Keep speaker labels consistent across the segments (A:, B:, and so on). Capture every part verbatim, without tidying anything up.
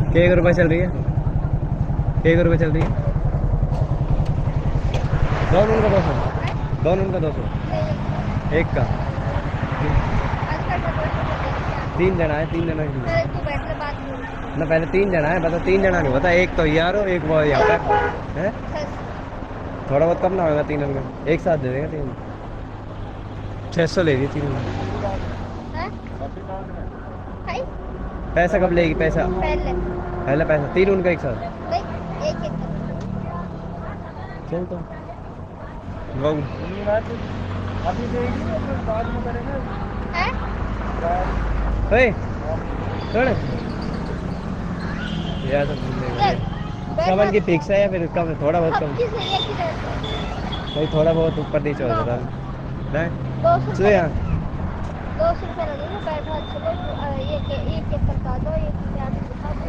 A: एक रुपये चल रही है, एक रुपये चल रही है। दोनों उनका दो सौ, दोनों उनका दो सौ, एक का तीन जना है, तीन जना के लिए ना, पहले तीन जना है, बता तीन जना नहीं बता, एक तो यार हो, एक वो यहाँ पे है। थोड़ा बहुत कम ना होगा तीन का, एक साथ दे देगा तीन। छः सौ ले रही तीन। पैसा कब लेगी पैसा? पहले पहले पैसा तीन उनका एक साथ। एक एक चल तो अभी देगी बाद में करेंगे। यार सामान की फिक्स है या फिर कम थोड़ा बहुत कम? भाई थोड़ा बहुत ऊपर नीचे हो जाता है। चलो यहाँ दो सौ रुपये लगेगा, बैठा चलो एक एक एक करता दो, एक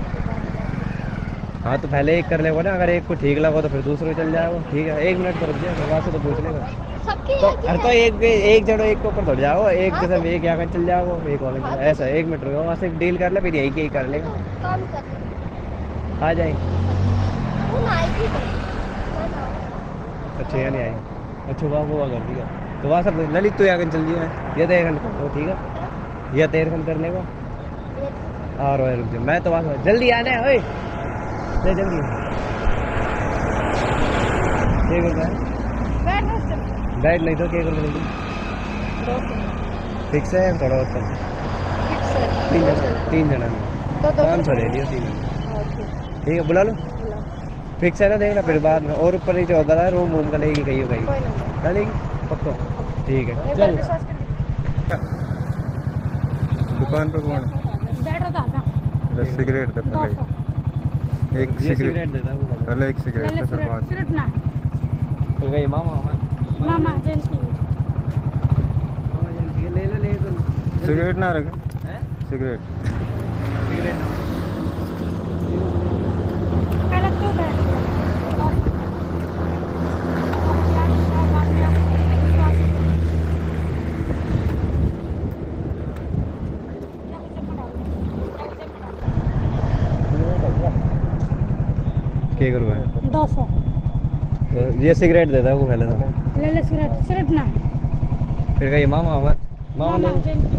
A: हाँ तो पहले एक कर लेगा ना, अगर एक को ठीक लगा तो फिर दूसरे चल जाएगा। ठीक है एक मिनट कर दिया वहाँ से तो पूछ लेगा तो, अरे तो एक एक जड़ो एक के ऊपर थोड़ जाओ, एक के साथ एक यहाँ चल जाओ, एक वाले ऐसा एक मिनट रुको, वहाँ से डील कर ले, फिर यही यही कर लेगा। आ जाए अच्छा यहाँ नहीं आई, अच्छा वहाँ वो कर दिया तो वहाँ सब ललित तो यहाँ चल दिया है, ये तो एक घंटा कर ठीक है, ये तेरह घंटा कर लेगा। हाँ रोए रुक जाओ, मैं तो वहाँ जल्दी आना है, ओए जल्दी ठीक है बैठ नहीं तो क्या कर लेगी फिक्स है थोड़ा बहुत कम। तीन जना तीन जना पाँच सौ ले लिया तीन जना ठीक है, बुला लो फिक्स है ना, देखना फिर बाद में और ऊपर नीचे होता है, रूम वूम का लेगी कहीं कहीं चलेगी पक्का ठीक है। चल
B: दुकान पे कौन सिगरेट देता है? एक सिगरेट देता है पहले, एक सिगरेट फिर पाँच।
A: तो गई मामा
C: मामा एजेंसी
A: ले ले ले तो
B: सिगरेट ना रखे सिगरेट
A: सिगरेट
C: पहले तो बैठ
A: क्या करूँ मैं?
C: दो सौ
A: ये सिगरेट देता है वो पहले तो
C: ले ले सिगरेट सिगरेट ना
A: फिर कही मामा मामा मामा ले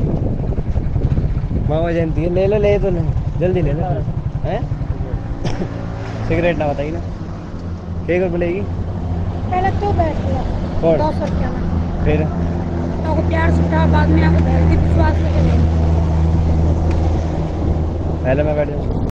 A: मामा जयंती ले ले ले तो ले जल्दी ले ले हैं सिगरेट ना बताइए ना क्या कर बोलेगी?
C: पहले तो बैठ गया दो सौ रुपया में,
A: फिर
C: तो प्यार से उठा, बाद में आपको बैठ के विश्वास करके
A: पहले मैं बैठ जाऊँ।